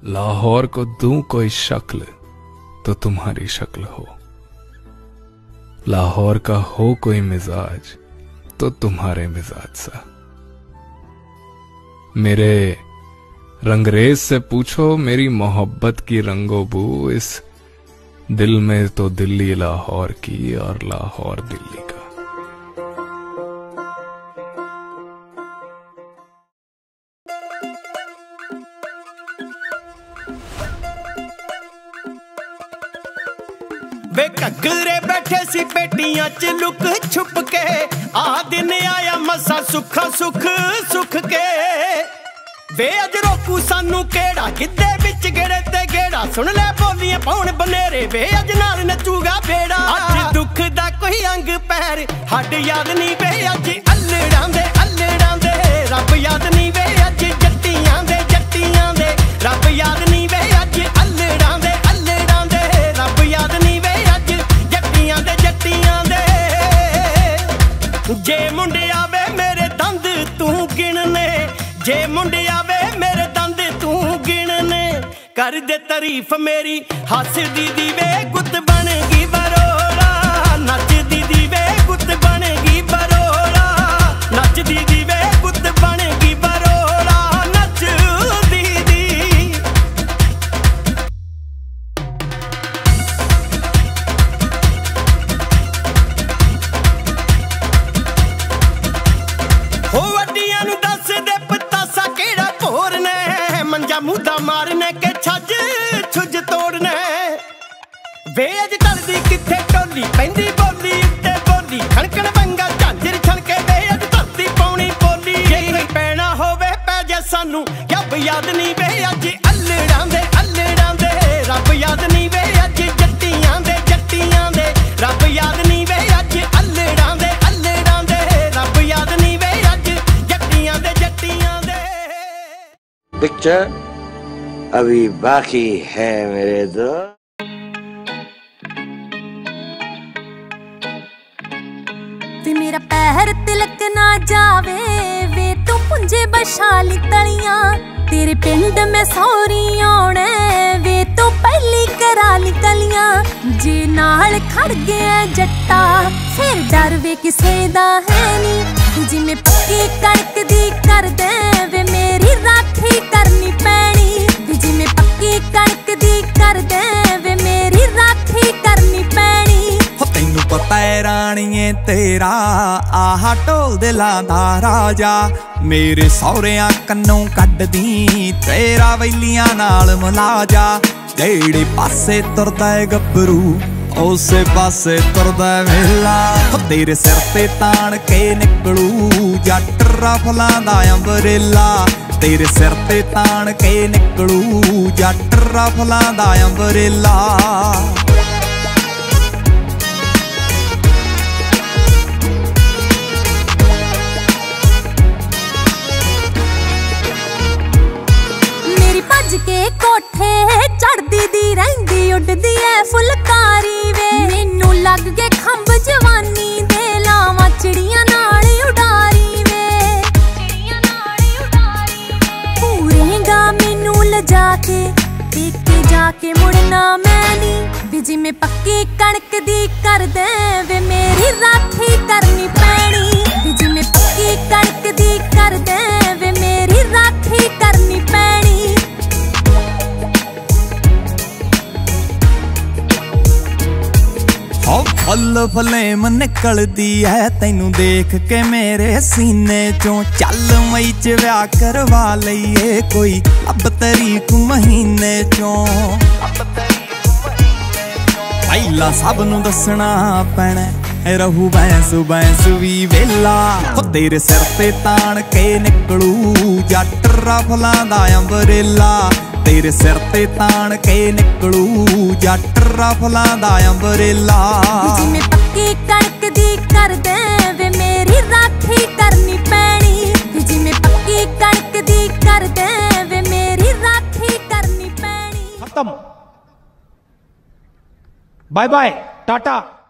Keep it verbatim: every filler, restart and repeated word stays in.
लाहौर को दूं कोई शक्ल तो तुम्हारी शक्ल हो, लाहौर का हो कोई मिजाज तो तुम्हारे मिजाज सा। मेरे रंगरेज से पूछो मेरी मोहब्बत की रंगोबू, इस दिल में तो दिल्ली लाहौर की और लाहौर दिल्ली का। वे घगरे बैठे सी पेटियां च लुक छुप के, आ दिन आया मसा सुखा सुख सुख के। वे अज रोकू सानू केड़ा गिद्धे विच गेड़े ते गेड़ा, सुन ले बोलियां पौन बनेरे, वे अज नाल नचूगा बेड़ा। अज दुख दा कोई अंग पैर हड याद नहीं, वे अज अल्लड़ां दे अल्लड़ां दे रब याद नहीं, वे अज जट्टियां दे जट्टियां दे रब याद नहीं, वे अज अल्लड़ां दे अल्लड़ां दे रब याद नहीं, वे अज जट्टियां दे जट्टियां दे। जे मुंडिया वे मेरे दंद तू गिनने, जे मुंडिया वे मेरे दंद तू गिनने, कर दे तारीफ मेरी हस दी दी वे गुत बन गई बरोड़ा, नच दी दी वे गुत बन गई बरोड़ा, नच दी दी वे गुत बन गई बरोड़ा, नच दी दी। हो वड्डियां नू दस दे पतासा केड़ा भोरने, मंजा मुद्दा मारने के छज छुज तोड़ने। वे अज टलदी किथे टोली पैंदी बोली उत्ते बोली, खड़कण वंगा झांजर छणके, वे अज धरती पौनी बोली। जे कोई पैना होवे पै जा सानू रब याद नहीं, वे अज अल्लड़ां दे अल्लड़ां दे रब याद नहीं, वे अज जट्टियां दे जट्टियां दे रब याद नहीं, वे अज अल्लड़ां दे अल्लड़ां दे रब याद नहीं, वे अज जट्टियां दे जट्टियां दे। पिक्चर अभी बाकी है मेरे दोस्त। ते मेरा पैर तिलक ना जावे, वे तू पुंजे बशाली तलियां, तेरे पिंड में सौरी आने, वे तू पहली कराली कलियां। जे नाल खड़ गया जट्टा फिर डर वे किसे दा है नी, जिमें पक्की कणक दी कर दे वे मेरी राखी करनी पैनी, जिमें पक्की कणक दी कर दे वे मेरी राखी करनी पैनी। तैनू पता है राणीए तेरा आहा ढोल दिलां दा राजा, मेरे सौरियां कन्नों कड्डदी तेरा वैलियां नाल मलाजा। जेड़े पासे तुरदा है गब्बरू उसे पासे तुरदा वेला, तेरे सिर ते ताण के निकलू जट रफलां दा अंबरेला, तेरे सिर ते ताण के निकलू जट रफलां दा अंबरेला। के कोठे चढ़दी दी रहिंदी उड़दी है फुलकारी वे, मैनू लग के खंभ जवानी दे लावां चिड़ियां नाल उडारी वे, चिड़ियां नाल उडारी वे। पूरेगा मैनू लजा के पेके जाके मुड़ना मैं नी, बिजी में पक्की कणक दी कर दे वे मेरी राखी करनी पैनी, बिजी में पक्की कणक दी कर दे वे मेरी राखी करनी पैनी। फुल फलेम निकलदी है तैनू देख के मेरे सीने चों, चल मई च व्याह करवा लईए कोई अब तरीक महीने चों। पहला सब नू दसना पैना रहू बैंसू बैंसू भी वेला, तेरे सिर ते ताण के निकलू जट रफलां दा अंबरेला, तेरे सिर ते ताण के निकलू जट रफलां दा अंबरेला। जिमें पक्की कणक दी कर दे वे मेरी राखी करनी पैनी, जिमें पक्की कणक दी कर दे वे मेरी राखी करनी पैनी। खत्म, बाय बाय टाटा।